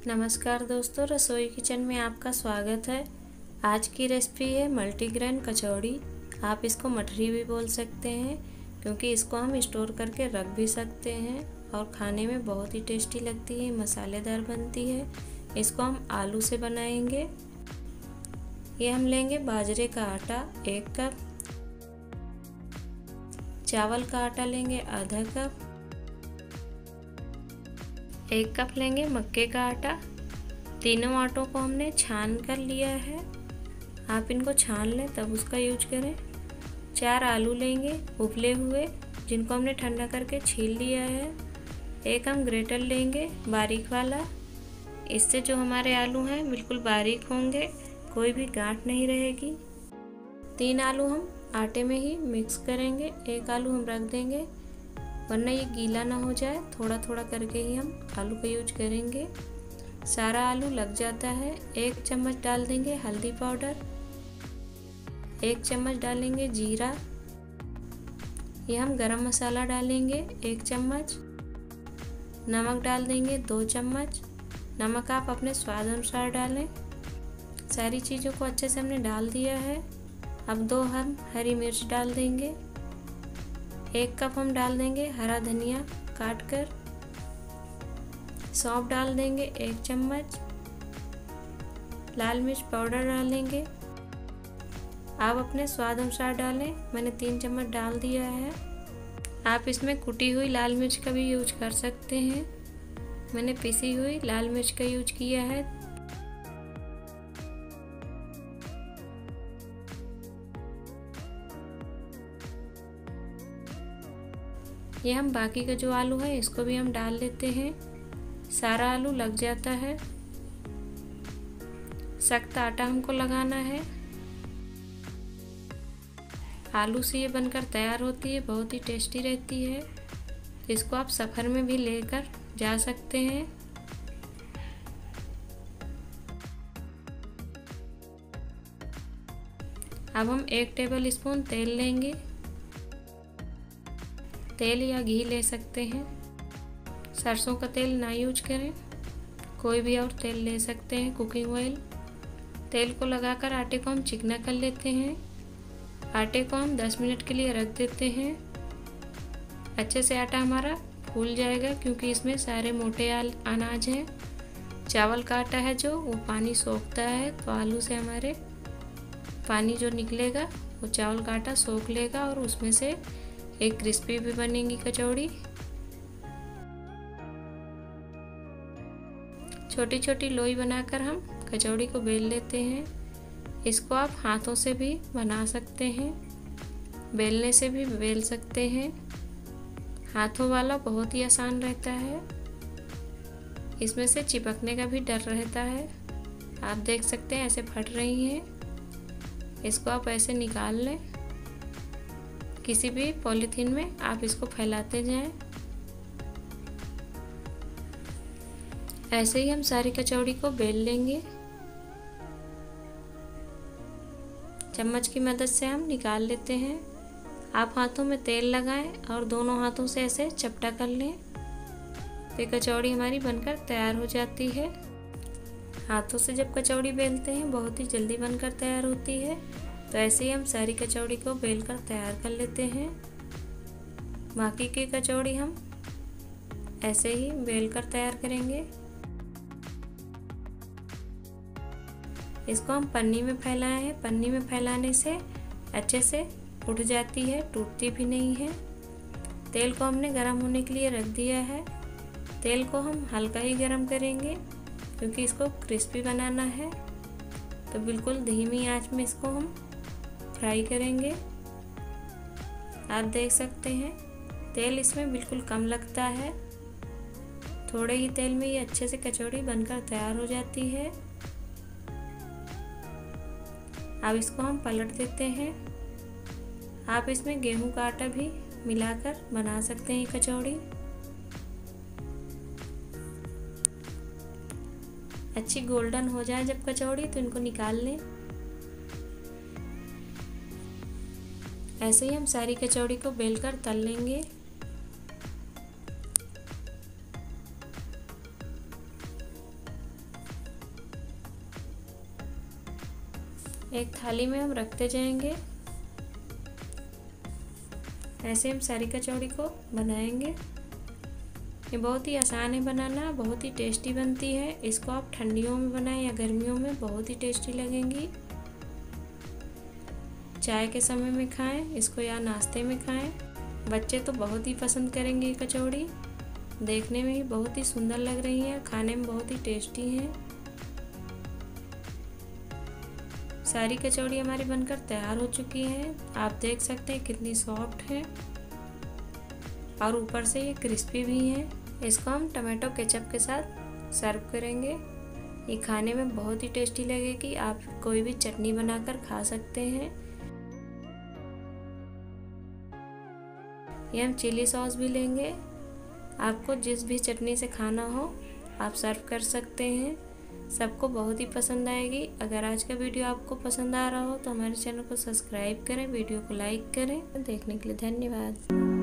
नमस्कार दोस्तों, रसोई किचन में आपका स्वागत है। आज की रेसिपी है मल्टीग्रेन कचौड़ी। आप इसको मठरी भी बोल सकते हैं क्योंकि इसको हम स्टोर करके रख भी सकते हैं और खाने में बहुत ही टेस्टी लगती है, मसालेदार बनती है। इसको हम आलू से बनाएंगे। ये हम लेंगे बाजरे का आटा 1 कप, चावल का आटा लेंगे आधा कप, 1 कप लेंगे मक्के का आटा। तीनों आटों को हमने छान कर लिया है, आप इनको छान लें तब उसका यूज करें। 4 आलू लेंगे उबले हुए, जिनको हमने ठंडा करके छील लिया है। 1 हम ग्रेटर लेंगे बारीक वाला, इससे जो हमारे आलू हैं बिल्कुल बारीक होंगे, कोई भी गांठ नहीं रहेगी। 3 आलू हम आटे में ही मिक्स करेंगे, 1 आलू हम रख देंगे वरना ये गीला ना हो जाए। थोड़ा थोड़ा करके ही हम आलू का यूज करेंगे। सारा आलू लग जाता है। 1 चम्मच डाल देंगे हल्दी पाउडर, 1 चम्मच डालेंगे जीरा। ये हम गरम मसाला डालेंगे 1 चम्मच। नमक डाल देंगे 2 चम्मच। नमक आप अपने स्वाद अनुसार डालें। सारी चीज़ों को अच्छे से हमने डाल दिया है। अब 2 हम हरी मिर्च डाल देंगे। 1 कप हम डाल देंगे हरा धनिया काट कर। सौंफ डाल देंगे 1 चम्मच। लाल मिर्च पाउडर डालेंगे, आप अपने स्वाद अनुसार डालें। मैंने 3 चम्मच डाल दिया है। आप इसमें कुटी हुई लाल मिर्च का भी यूज कर सकते हैं, मैंने पिसी हुई लाल मिर्च का यूज किया है। ये हम बाकी का जो आलू है इसको भी हम डाल लेते हैं। सारा आलू लग जाता है। सख्त आटा हमको लगाना है। आलू से ये बनकर तैयार होती है, बहुत ही टेस्टी रहती है। इसको आप सफ़र में भी लेकर जा सकते हैं। अब हम 1 टेबल स्पून तेल लेंगे। तेल या घी ले सकते हैं, सरसों का तेल ना यूज करें, कोई भी और तेल ले सकते हैं, कुकिंग ऑयल। तेल को लगाकर आटे को हम चिकना कर लेते हैं। आटे को हम 10 मिनट के लिए रख देते हैं। अच्छे से आटा हमारा फूल जाएगा क्योंकि इसमें सारे मोटे अनाज हैं। चावल का आटा है जो वो पानी सोखता है, तो आलू से हमारे पानी जो निकलेगा वो चावल का आटा सोख लेगा और उसमें से एक क्रिस्पी भी बनेगी कचौड़ी। छोटी छोटी लोई बनाकर हम कचौड़ी को बेल लेते हैं। इसको आप हाथों से भी बना सकते हैं, बेलने से भी बेल सकते हैं। हाथों वाला बहुत ही आसान रहता है, इसमें से चिपकने का भी डर रहता है। आप देख सकते हैं ऐसे फट रही हैं, इसको आप ऐसे निकाल लें। किसी भी पॉलीथीन में आप इसको फैलाते जाएं। ऐसे ही हम सारी कचौड़ी को बेल लेंगे। चम्मच की मदद से हम निकाल लेते हैं। आप हाथों में तेल लगाएं और दोनों हाथों से ऐसे चपटा कर लें, तो कचौड़ी हमारी बनकर तैयार हो जाती है। हाथों से जब कचौड़ी बेलते हैं बहुत ही जल्दी बनकर तैयार होती है। तो ऐसे ही हम सारी कचौड़ी को बेलकर तैयार कर लेते हैं। बाकी की कचौड़ी हम ऐसे ही बेलकर तैयार करेंगे। इसको हम पन्नी में फैलाए हैं। पन्नी में फैलाने से अच्छे से उठ जाती है, टूटती भी नहीं है। तेल को हमने गर्म होने के लिए रख दिया है। तेल को हम हल्का ही गर्म करेंगे क्योंकि इसको क्रिस्पी बनाना है, तो बिल्कुल धीमी आंच में इसको हम फ्राई करेंगे। आप देख सकते हैं तेल इसमें बिल्कुल कम लगता है। थोड़े ही तेल में ये अच्छे से कचौड़ी बनकर तैयार हो जाती है। अब इसको हम पलट देते हैं। आप इसमें गेहूं का आटा भी मिलाकर बना सकते हैं कचौड़ी। अच्छी गोल्डन हो जाए जब कचौड़ी तो इनको निकाल लें। ऐसे ही हम सारी कचौड़ी को बेलकर तल लेंगे। एक थाली में हम रखते जाएंगे। ऐसे हम सारी कचौड़ी को बनाएंगे। ये बहुत ही आसान है बनाना, बहुत ही टेस्टी बनती है। इसको आप ठंडियों में बनाएं या गर्मियों में, बहुत ही टेस्टी लगेंगी। चाय के समय में खाएं इसको या नाश्ते में खाएं। बच्चे तो बहुत ही पसंद करेंगे ये कचौड़ी। देखने में ही बहुत ही सुंदर लग रही है, खाने में बहुत ही टेस्टी है। सारी कचौड़ी हमारी बनकर तैयार हो चुकी है। आप देख सकते हैं कितनी सॉफ्ट है और ऊपर से ये क्रिस्पी भी है। इसको हम टमाटो केचप के साथ सर्व करेंगे। ये खाने में बहुत ही टेस्टी लगेगी। आप कोई भी चटनी बनाकर खा सकते हैं। ये हम चिली सॉस भी लेंगे। आपको जिस भी चटनी से खाना हो आप सर्व कर सकते हैं। सबको बहुत ही पसंद आएगी। अगर आज का वीडियो आपको पसंद आ रहा हो तो हमारे चैनल को सब्सक्राइब करें, वीडियो को लाइक करें। देखने के लिए धन्यवाद।